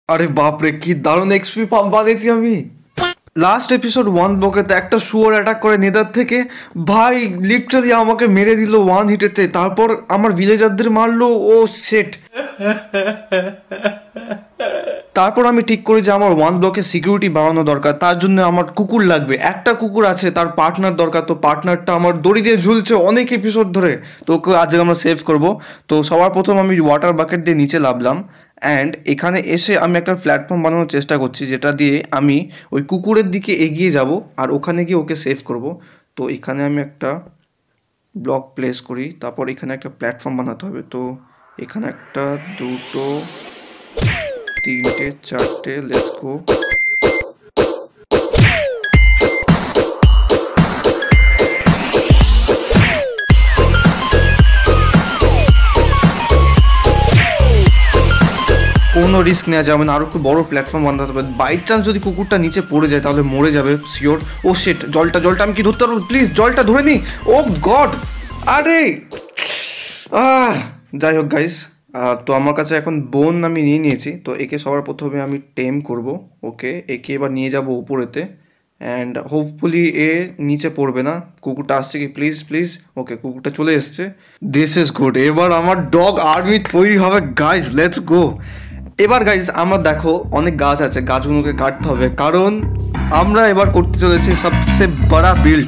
আরে বাপরে কি দারুণ এক্সপি পাম্প বানিয়েছি আমি। লাস্ট এপিসোড 1 ব্লকেতে একটা শুয়োর অ্যাটাক করে নেদার থেকে, ভাই লিটারালি আমাকে মেরে দিল 1 হিটেতে। তারপর আমার ভিলেজারদের মারলো। Oh shit. তারপর আমি ঠিক করি যে আমার 1 ব্লকে সিকিউরিটি বাড়ানো দরকার, তার জন্য আমার কুকুর লাগবে। একটা কুকুর আছে, তার পার্টনার দরকার। তো পার্টনারটা আমার দড়ি দিয়ে ঝুলছে অনেক এপিসোড ধরে, তো ওকে আজকে আমরা সেভ করব। তো সবার প্রথম আমি ওয়াটার বাকেট দিয়ে নিচে নামলাম অ্যান্ড এখানে এসে আমি একটা প্ল্যাটফর্ম বানানোর চেষ্টা করছি, যেটা দিয়ে আমি ওই কুকুরের দিকে এগিয়ে যাব আর ওখানে গিয়ে ওকে সেভ করব। তো এখানে আমি একটা ব্লক প্লেস করি, তারপর এখানে একটা প্ল্যাটফর্ম বানাতে হবে। তো এখানে একটা, দুটো, তিনটে, চারটে, লেটস গো। কোনো রিস্ক নেওয়া যাবে না, আরও একটু বড় প্ল্যাটফর্ম বানাতে হবে। বাই চান্স যদি কুকুরটা নিচে পড়ে যায় তাহলে মরে যাবে শিওর। ও শিট, জলটা আমি কি ধরতে পারবো? প্লিজ জলটা ধরে নি। ও গড, আরে যাই হোক গাইস, তো আমার কাছে এখন বোন আমি নিয়ে নিয়েছি। তো একে সবার প্রথমে আমি টেম করব। ওকে, একে এবার নিয়ে যাব উপরেতে অ্যান্ড হোপফুলি এ নিচে পড়বে না। কুকুরটা আসছে কি? Please please. ওকে, কুকুরটা চলে এসছে। This is good. এবার আমার ডগ আর্মি তৈরি হবে গাইস, লেটস গো। এবার গাইজ আমার দেখো অনেক গাছ আছে, গাছগুলোকে কাটতে হবে, কারণ আমরা এবার করতে চলেছি সবচেয়ে বড় বিল্ড।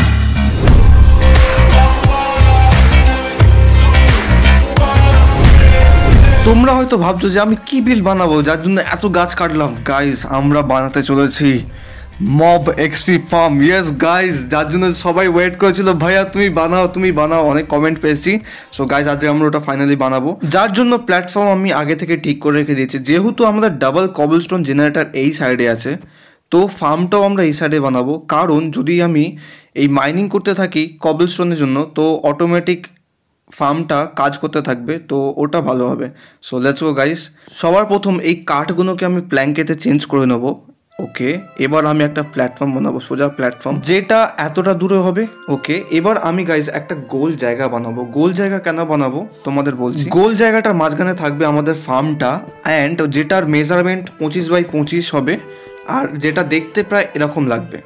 তোমরা হয়তো ভাবছো যে আমি কি বিল্ড বানাবো যার জন্য এত গাছ কাটলাম। গাইজ আমরা বানাতে চলেছি mob XP farm. Yes guys, যার জন্য সবাই ওয়েট করেছিল, ভাইয়া তুমি বানাও, অনেক কমেন্ট পেয়েছি। সো গাইজ আজকে আমরা ওটা ফাইনালি বানাবো, যার জন্য প্ল্যাটফর্ম আমি আগে থেকে ঠিক করে রেখে দিয়েছি। যেহেতু আমাদের ডাবল কবলস্টোন জেনারেটর এই সাইডে আছে, তো ফার্মটাও আমরা এই সাইডে বানাবো। কারণ যদি আমি এই মাইনিং করতে থাকি কবলস্টোনের জন্য, তো অটোমেটিক ফার্মটা কাজ করতে থাকবে, তো ওটা ভালো হবে। So let's go guys. সবার প্রথম এই কাঠগুলোকে আমি প্ল্যাঙ্কেতে চেঞ্জ করে নেবো। ওকে, এবার আমি একটা প্ল্যাটফর্ম বানাবো, সোজা প্ল্যাটফর্ম, যেটা এতটা দূরে হবে। ওকে, এবার আমি গাইজ একটা গোল জায়গা বানাবো। গোল জায়গা কেন বানাবো তোমাদের বলছি। গোল জায়গাটার মাঝখানে থাকবে আমাদের ফার্মটা অ্যান্ড যেটার মেজারমেন্ট 25x25 হবে, আর যেটা দেখতে প্রায় এরকম লাগবে।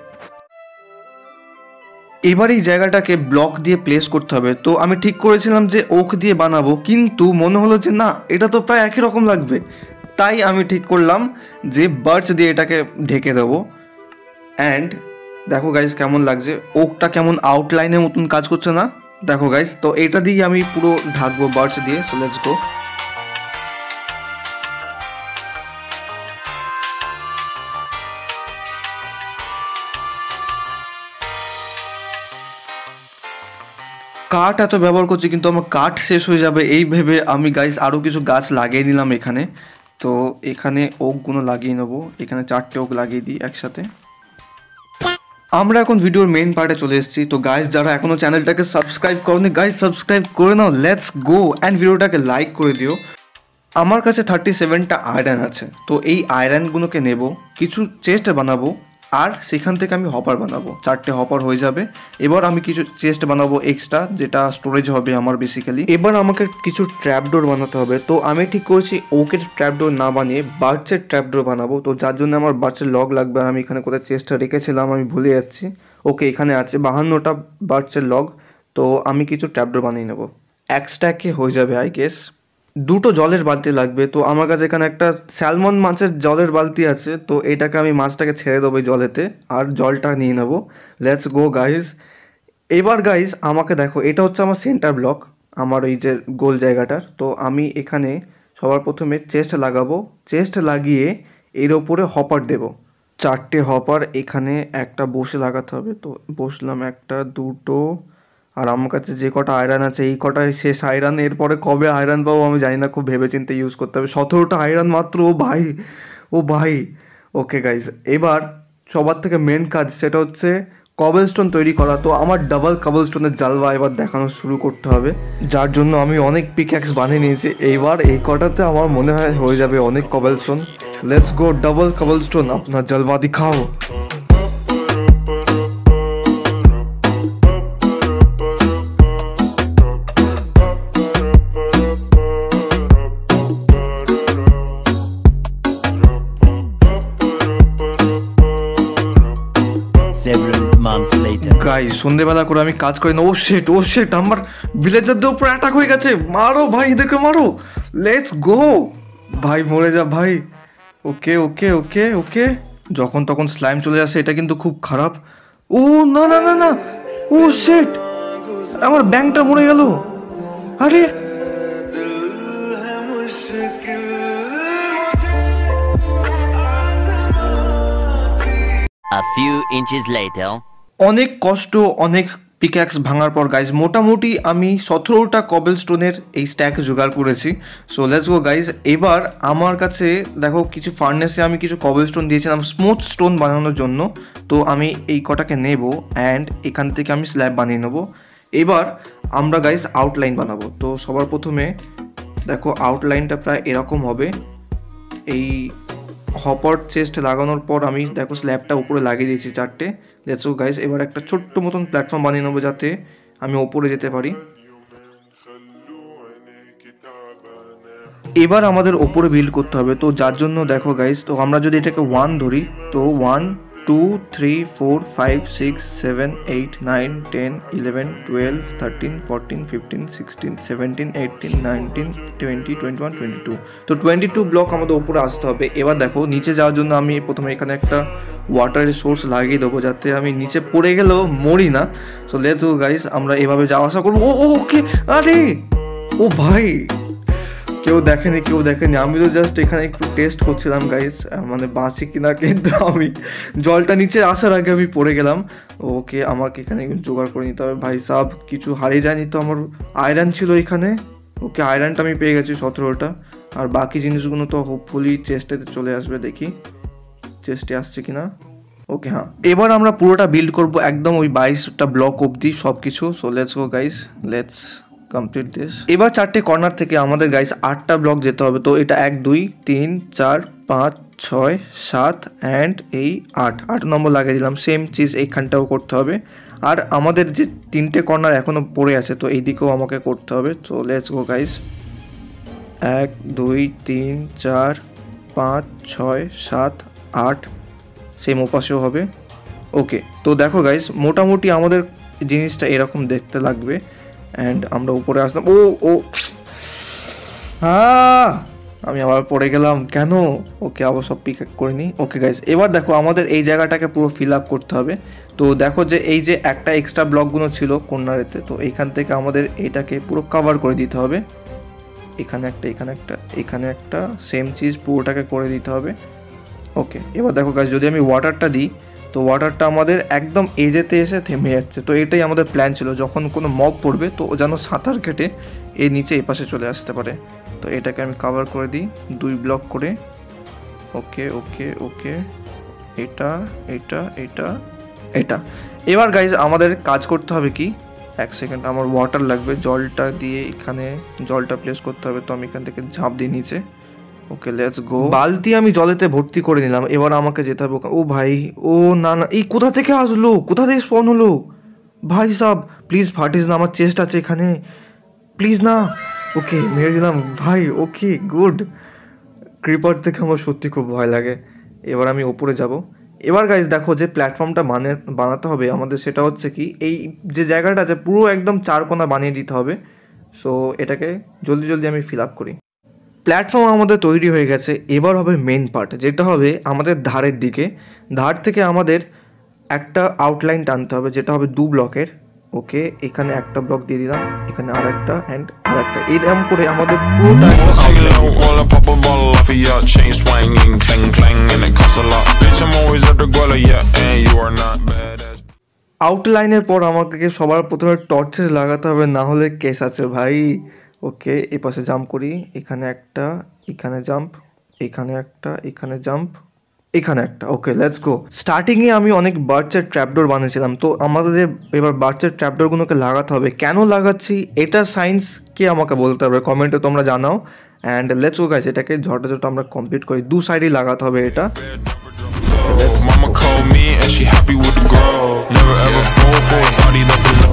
এবার এই জায়গাটাকে ব্লক দিয়ে প্লেস করতে হবে। তো আমি ঠিক করেছিলাম যে ওক দিয়ে বানাবো, কিন্তু মনে হলো যে না, এটা তো প্রায় একই রকম লাগবে। তাই আমি ঠিক করলাম যে বার্চ দিয়ে এটাকে ঢেকে দেবো। অ্যান্ড দেখো গাইজ কেমন লাগছে, ওকটা কেমন আউটলাইনের মতন কাজ করছে না? দেখো গাইজ, তো এটা দিয়ে আমি পুরো ঢাকবো বার্চ দিয়ে। So let's go. কাঠ এত ব্যবহার করছি, কিন্তু আমার কাঠ শেষ হয়ে যাবে এই ভেবে আমি গাইস আরও কিছু গাছ লাগিয়ে নিলাম এখানে। তো এখানে ওকগুলো লাগিয়ে নেবো, এখানে 4টে ওক লাগিয়ে দিই একসাথে। আমরা এখন ভিডিওর মেইন পার্টে চলে এসেছি। তো গাইস যারা এখনও চ্যানেলটাকে সাবস্ক্রাইব করোনি, গাইস সাবস্ক্রাইব করে নাও, লেটস গো। অ্যান্ড ভিডিওটাকে লাইক করে দিও। আমার কাছে 37টা আয়রন আছে, তো এই আয়রনগুলোকে নেব, কিছু চেস্ট বানাবো, আর সেখান থেকে আমি হপার বানাবো। 4টে হপার হয়ে যাবে। এবার আমি কিছু চেস্ট বানাবো এক্সট্রা, যেটা স্টোরেজ হবে আমার বেসিক্যালি। এবার আমাকে কিছু ট্র্যাপডোর বানাতে হবে। তো আমি ঠিক করেছি ওকের ট্র্যাপডোর না বানিয়ে বার্চের ট্র্যাপডোর বানাবো। তো যার জন্য আমার বার্চের লগ লাগবে, আর আমি এখানে কোথায় চেস্টটা রেখেছিলাম আমি ভুলে যাচ্ছি। ওকে, এখানে আছে 52টা বার্চের লগ। তো আমি কিছু ট্র্যাপডোর বানিয়ে নেবো, এক স্ট্যাকে হয়ে যাবে আই গেস। দুটো জলের বালতি লাগবে। তো আমার কাছে এখানে একটা স্যালমন মাছের জলের বালতি আছে, তো এটাকে আমি মাছটাকে ছেড়ে দেবো এই জলেতে, আর জলটা নিয়ে নেবো। Let's go guys. এবার গাইজ আমাকে দেখো, এটা হচ্ছে আমার সেন্টার ব্লক, আমার এই যে গোল জায়গাটার। তো আমি এখানে সবার প্রথমে চেস্ট লাগাবো, চেস্ট লাগিয়ে এর ওপরে হপার দেব। 4টে হপার এখানে একটা বসে লাগাতে হবে। তো বসলাম, একটা, দুটো, আর আমার কাছে যে কটা আয়রন আছে এই কটাই শেষ আয়রন। এরপরে কবে আয়রন পাবো আমি জানি না, খুব ভেবেচিন্তে ইউজ করতে হবে। 17টা আয়রন মাত্র, ও ভাই। ওকে গাইজ, এবার সবার থেকে মেন কাজ সেটা হচ্ছে কবলস্টোন তৈরি করা। তো আমার ডাবল কবলস্টোনের জালবা এবার দেখানো শুরু করতে হবে, যার জন্য আমি অনেক পিকঅ্যাক্স বানিয়ে নিয়েছি। এইবার এই কটাতে আমার মনে হয় হয়ে যাবে অনেক cobblestone. Let's go, double cobblestone, আপনার জালবা দিখাও। months later. গাইস সন্ধ্যেবেলা করে আমি কাজ করি না। ও শিট আমার ভিলেজারদের উপর অ্যাটাক হয়ে গেছে। মারো ভাই, এদেরকে মারো, লেটস গো ভাই, মরে যা ভাই। ওকে ওকে ওকে ওকে, যখন তখন স্লাইম চলে আসে, এটা কিন্তু খুব খারাপ। ও না না না না, ও শিট, আমার ব্যাংকটা মরে গেল। আরে A few inches later. অনেক কষ্ট, অনেক পিক্যাক্স ভাঙার পর গাইজ মোটামুটি আমি 17টা কবেল স্টোনের এই স্ট্যাক জোগাড় করেছি। So let's go guys. এবার আমার কাছে দেখো কিছু ফার্নেসে আমি কিছু কবেল স্টোন দিয়েছিলাম স্মুথ স্টোন বানানোর জন্য। তো আমি এই কটাকে নেব অ্যান্ড এখান থেকে আমি স্ল্যাব বানিয়ে নেবো। এবার আমরা গাইজ আউটলাইন বানাবো। তো সবার প্রথমে দেখো আউটলাইনটা প্রায় এরকম হবে। এই হপার চেস্ট লাগানোর পর আমি দেখো স্ল্যাবটা উপরে লাগিয়ে দিয়েছি 4টে। লেটস গো গাইস, এবার একটা ছোট্ট মতন প্ল্যাটফর্ম বানিয়ে নেবো যাতে আমি ওপরে যেতে পারি। এবার আমাদের ওপরে বিল্ড করতে হবে। তো যার জন্য দেখো গাইস, তো আমরা যদি এটাকে 1 ধরি, তো 1 2 3 4 5 6 7 8 9 10 11 12 13 14 15 16 17 18 19 20 21 22। তো 22 ব্লক আমাদের উপরে আসতে হবে। এবার দেখো নিচে যাওয়ার জন্য আমি প্রথমে এখানে একটা ওয়াটারের সোর্স লাগিয়ে দেবো যাতে আমি নিচে পড়ে গেলেও মরি না। সো লেটস গো গাইস, আমরা এভাবে যাওয়া আসা করবো। ও ওকে, আরে ও ভাই, কেউ দেখেনি, আমি তো জাস্ট এখানে একটু টেস্ট করছিলাম গাইস, মানে বাঁচি কিনা। কিন্তু আমি জলটা নিচে আসার আগে আমি পড়ে গেলাম। ওকে, আমাকে এখানে জোগাড় করে নিতে হবে ভাই সাব, কিছু হারিয়ে যায়নি তো। আমার আয়রন ছিল এখানে। ওকে, আয়রনটা আমি পেয়ে গেছি 17টা। আর বাকি জিনিসগুলো তো হোপফুলি চেস্টেতে চলে আসবে, দেখি চেস্টে আসছে কিনা। ওকে হ্যাঁ, এবার আমরা পুরোটা বিল্ড করব একদম ওই 22টা ব্লক অবধি সব কিছু। So let's go guys, let's complete this. এবার 4টে কর্নার থেকে আমাদের গাইস 8টা ব্লক যেতে হবে। তো এটা 1 2 3 4 5 6 7 অ্যান্ড এই 8 নম্বর লাগিয়ে দিলাম। সেম চিজ এইখানটাও করতে হবে। আর আমাদের যে 3টে কর্নার এখনও পড়ে আছে, তো এই দিকেও আমাকে করতে হবে। তো লেটস গো গাইস, 1 2 3 4 5 6 7 8, সেম ওপাশেও হবে। ওকে, তো দেখো গাইস মোটামুটি আমাদের জিনিসটা এরকম দেখতে লাগবে। অ্যান্ড আমরা উপরে আসলাম। ও হ্যাঁ, আমি আবার পড়ে গেলাম কেন? ওকে, আবার সব পিক করে নিই। ওকে গাইস, এবার দেখো আমাদের এই জায়গাটাকে পুরো ফিল আপ করতে হবে। তো দেখো যে এই যে একটা এক্সট্রা ব্লকগুলো ছিল কর্নারেতে, তো এইখান থেকে আমাদের এইটাকে পুরো কভার করে দিতে হবে। এখানে একটা, এখানে একটা, সেম চিজ পুরোটাকে করে দিতে হবে। ওকে, এবার দেখো গাইস যদি আমি ওয়াটারটা দিই, তো ওয়াটারটা আমাদের একদম এজেতে এসে থেমে যাচ্ছে। তো এটাই আমাদের প্ল্যান ছিল, যখন কোনো মব পড়বে তো যেন সাঁতার কেটে এই নিচে এই পাশে চলে আসতে পারে। তো এটাকে আমি কভার করে দিই 2 ব্লক করে। ওকে ওকে ওকে, এটা এটা এটা এটা। এবার গাইজ আমাদের কাজ করতে হবে কি, 1 সেকেন্ড, আমার ওয়াটার লাগবে, জলটা দিয়ে এখানে জলটা প্লেস করতে হবে। তো আমি এখান থেকে ঝাঁপ দিই নিচে। ওকে লেটস গো, বালতি আমি জলেতে ভর্তি করে নিলাম। এবার আমাকে যেতে হবে। ও ভাই, ও না না, এই কোথা থেকে আসলো, কোথা থেকে স্পন হলো ভাই সাব? প্লিজ ফাটিস না, আমার চেস্ট আছে এখানে, প্লিজ না। ওকে, মেরে দিলাম ভাই। Okay good. ক্রিপার থেকে আমার সত্যি খুব ভয় লাগে। এবার আমি ওপরে যাব। এবার গাইজ দেখো যে প্ল্যাটফর্মটা বানাতে হবে আমাদের, সেটা হচ্ছে কি এই যে জায়গাটা আছে পুরো একদম 4 কোণা বানিয়ে দিতে হবে। সো এটাকে জলদি আমি ফিল আপ করি। প্ল্যাটফর্ম আমাদের তৈরি হয়ে গেছে। এবার হবে মেন পার্ট, যেটা হবে আমাদের ধারের দিকে। ধার থেকে আমাদের একটা আউটলাইন টানতে হবে, যেটা হবে 2 ব্লকের। ওকে, এখানে একটা ব্লক দিয়ে দিলাম, এখানে আরেকটা অ্যান্ড আরেকটা, এরকম করে আমাদের পুরোটা আউটলাইনের পর আমাকে সবার প্রথমে টর্চেস লাগাতে হবে, না হলে কেস আছে ভাই। ওকে, এ পাশে জাম্প করি, এখানে একটা, এখানে জাম্প, এখানে একটা, এখানে জাম্প, এখানে একটা। Okay let's go. স্টার্টিংয়ে আমি অনেক বার্চের ট্র্যাপডোর বানিয়েছিলাম। তো আমাদের এবার বার্চের ট্র্যাপডোরগুলোকে লাগাতে হবে। কেন লাগাচ্ছি এটা সায়েন্স কে আমাকে বলতে হবে, কমেন্টে তোমরা জানাও। অ্যান্ড লেটস গো গাইস, এটাকে ঝটা আমরা কমপ্লিট করি। 2 সাইডেই লাগাতে হবে এটা। Mama called me and she happy with the girl. Never ever fall for a party that's alone.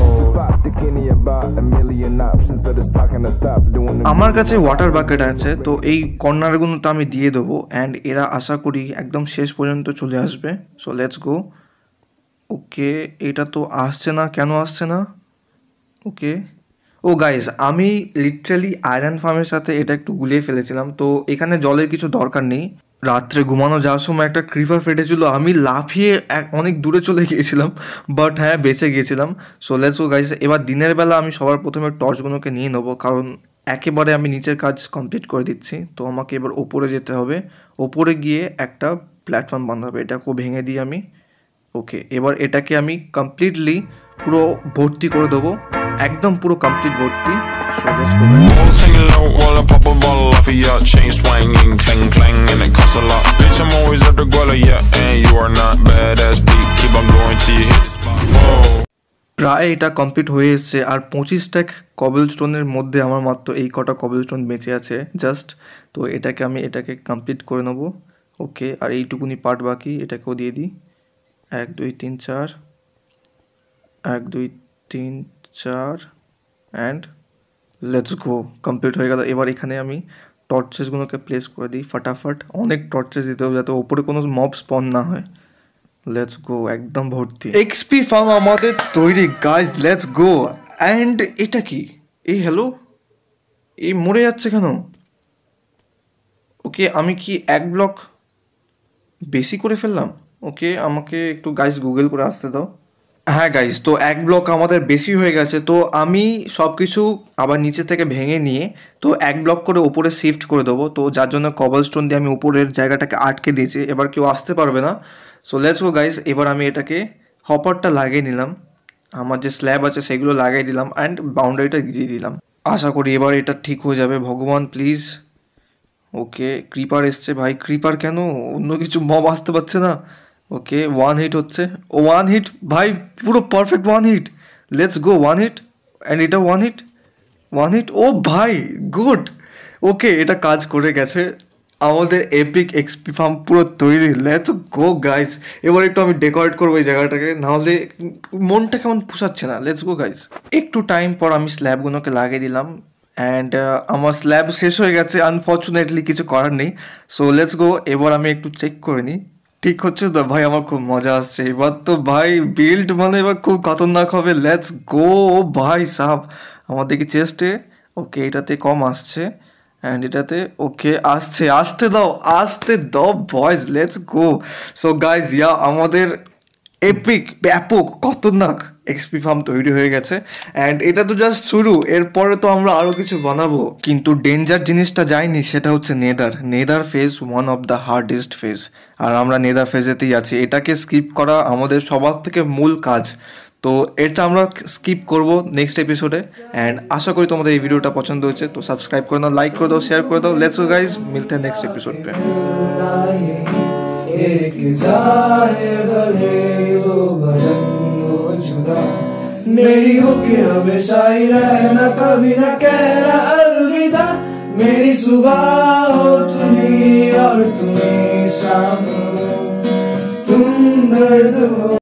আমার কাছে ওয়াটার বাকেট আছে, তো এই কর্নারগুলোতে আমি দিয়ে দেবো। অ্যান্ড এরা আশা করি একদম শেষ পর্যন্ত চলে আসবে। সো লেটস গো। ওকে, এটা তো আসছে না, কেন আসছে না? ওকে, ও গাইস, আমি লিটারালি আয়রন ফার্মের সাথে এটা একটু গুলিয়ে ফেলেছিলাম, তো এখানে জলের কিছু দরকার নেই। রাত্রে ঘুমানো যাওয়ার সময় একটা ক্রিপার ফেটেছিল, আমি লাফিয়ে অনেক দূরে চলে গিয়েছিলাম, বাট হ্যাঁ বেঁচে গিয়েছিলাম। সো লেটস গো গাইস, এবার দিনের বেলা আমি সবার প্রথমে টর্চগুলোকে নিয়ে নেবো, কারণ একেবারে আমি নিচের কাজ কমপ্লিট করে দিচ্ছি, তো আমাকে এবার ওপরে যেতে হবে। ওপরে গিয়ে একটা প্ল্যাটফর্ম বাঁধা হবে, এটাকেও ভেঙে দিই আমি। ওকে, এবার এটাকে আমি কমপ্লিটলি পুরো ভর্তি করে দেবো, একদম পুরো কমপ্লিট ভর্তি। Walls hanging low while I pop a bottle off of ya. Chain swinging, clang clang, and it costs a lot. Bitch, I'm always at the guala, yeah, and you are not badass beat. Keep on going till you hit the spot. Whoa. প্রায় এটা complete হয়ে এসছে, আর 25 stack কবেল স্টোনের মধ্যে আমার মাত্র এই কটা কবেল স্টোন বেঁচে আছে জাস্ট। তো এটাকে কমপ্লিট করে নেবো। ওকে, আর এইটুকুনি পার্ট বাকি, এটাকেও দিয়ে দিই। 1 2 3 4, 1 2 3 4 অ্যান্ড লেটস গো, কমপ্লিট হয়ে গেল। এবার এখানে আমি টর্চেসগুলোকে প্লেস করে দিই ফটাফট, অনেক টর্চেস দিতে হবে যাতে ওপরে কোনো মব স্পন না হয়। লেটস গো, একদম ভর্তি এক্সপি ফার্ম আমাদের তৈরি গাইজ, লেটস গো। অ্যান্ড এটা কি? এই হ্যালো, এই মরে যাচ্ছে কেন? ওকে, আমি কি 1 ব্লক বেশি করে ফেললাম? ওকে, আমাকে একটু গাইজ গুগল করে আসতে দাও। হ্যাঁ গাইজ, তো 1 ব্লক আমাদের বেশি হয়ে গেছে, তো আমি সব কিছু আবার নিচে থেকে ভেঙে নিয়ে তো 1 ব্লক করে উপরে শিফট করে দেবো, তো যার জন্য কবল স্টোন দিয়ে আমি উপরের জায়গাটাকে আটকে দিয়েছি, এবার কেউ আসতে পারবে না। সো লেটস গো গাইজ, এবার আমি এটাকে হপারটা লাগিয়ে নিলাম, আমার যে স্ল্যাব আছে সেগুলো লাগিয়ে দিলাম, অ্যান্ড বাউন্ডারিটা দিয়ে দিলাম। আশা করি এবার এটা ঠিক হয়ে যাবে, ভগবান প্লিজ। ওকে, ক্রিপার এসছে ভাই, ক্রিপার কেন? অন্য কিছু মব আসতে পারছে না। ওকে, 1 হিট হচ্ছে, 1 হিট ভাই, পুরো perfect 1 hit. Let's go, 1 hit, and এটা 1 হিট, 1 হিট, ও ভাই গুড। ওকে, এটা কাজ করে গেছে, আমাদের এপিক এক্সপি ফার্ম পুরো তৈরি। লেটস গো গাইস, এবার একটু আমি ডেকোরেট করবো এই জায়গাটাকে, নাহলে মনটা কেমন পোষাচ্ছে না। লেটস গো গাইস, একটু টাইম পর আমি স্ল্যাবগুলোকে লাগিয়ে দিলাম, অ্যান্ড আমার স্ল্যাব শেষ হয়ে গেছে আনফর্চুনেটলি, কিছু করার নেই। সো লেটস গো, এবার আমি একটু চেক করে নিই ঠিক হচ্ছে তো ভাই, আমার খুব মজা আসছে এবার তো ভাই, বিল্ড মানে এবার খুব খতরনাক হবে। লেটস গো ভাই সাব, আমার দেখি চেস্টে, ওকে এটাতে কম আসছে, অ্যান্ড এটাতে ওকে আসছে, আসতে দাও boys, let's go. So guys, ya আমাদের এপিক ব্যাপক খতরনাক এক্সপি ফার্ম তৈরি হয়ে গেছে, অ্যান্ড এটা তো জাস্ট শুরু, এরপরে তো আমরা আরও কিছু বানাবো। কিন্তু ডেঞ্জার জিনিসটা যায়নি, সেটা হচ্ছে nether phase, one of the hardest phase, আর আমরা নেদার ফেজেতেই আছি। এটাকে স্কিপ করা আমাদের সবার থেকে মূল কাজ, তো এটা আমরা স্কিপ করব নেক্সট এপিসোডে। অ্যান্ড আশা করি তোমাদের এই ভিডিওটা পছন্দ হয়েছে, তো সাবস্ক্রাইব করে দাও, লাইক করে দাও, শেয়ার করে দাও। লেটস গো गाइस, मिलते हैं नेक्स्ट एपिसोड पे। एक जाए भले दो बदन हो जुदा, मेरी होके हमेशा ही रहना, कभी ना कहना अलविदा। मेरी सुबह हो तुम्ही और तुम्ही शाम, तुम दर्द हो।